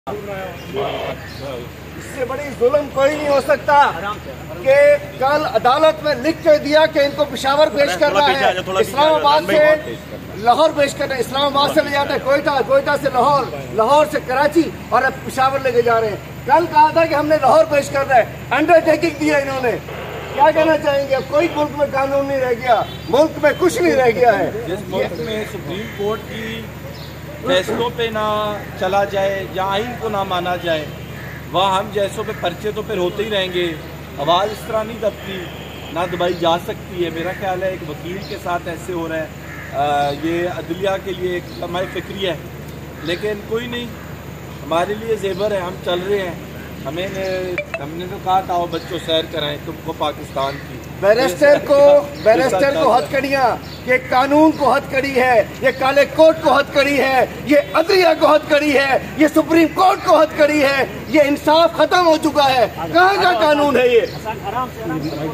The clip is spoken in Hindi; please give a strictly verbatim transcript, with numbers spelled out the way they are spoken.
इससे बड़ी जुल्म कोई नहीं हो सकता कि कल अदालत में लिख के दिया कि इनको पेशावर पेश करना है, इस्लामाबाद से लाहौर पेश करना है, इस्लामाबाद से ले जाना है कोयटा, कोयटा से लाहौर, लाहौर से कराची और अब पेशावर लेके जा रहे हैं। कल कहा था कि हमने लाहौर पेश करना है, अंडरटेकिंग दिया इन्होंने। क्या कहना चाहेंगे? अब कोई मुल्क में कानून नहीं रह गया, मुल्क में कुछ नहीं रह गया है। जिस मुल्क में सुप्रीम कोर्ट की फैसलों पे ना चला जाए या आइन को ना माना जाए, वहाँ हम जैसों पे पर्चे तो फिर होते ही रहेंगे। आवाज़ इस तरह नहीं दबती, ना दबाई जा सकती है। मेरा ख्याल है एक वकील के साथ ऐसे हो रहा है, आ, ये अदलिया के लिए एक लम्हा फिक्री है, लेकिन कोई नहीं, हमारे लिए जेबर है, हम चल रहे हैं। हमें ने, हमने तो कहा था वो बच्चों सैर कराएं तुमको पाकिस्तान की। बैरिस्टर को बैरिस्टर को हथकड़ियाँ, ये कानून को हथकड़ी है, ये काले कोर्ट को हथकड़ी है, ये अदलिया को हथकड़ी है, ये सुप्रीम कोर्ट को हथकड़ी है। ये इंसाफ खत्म हो चुका है। कहाँ का कानून है ये?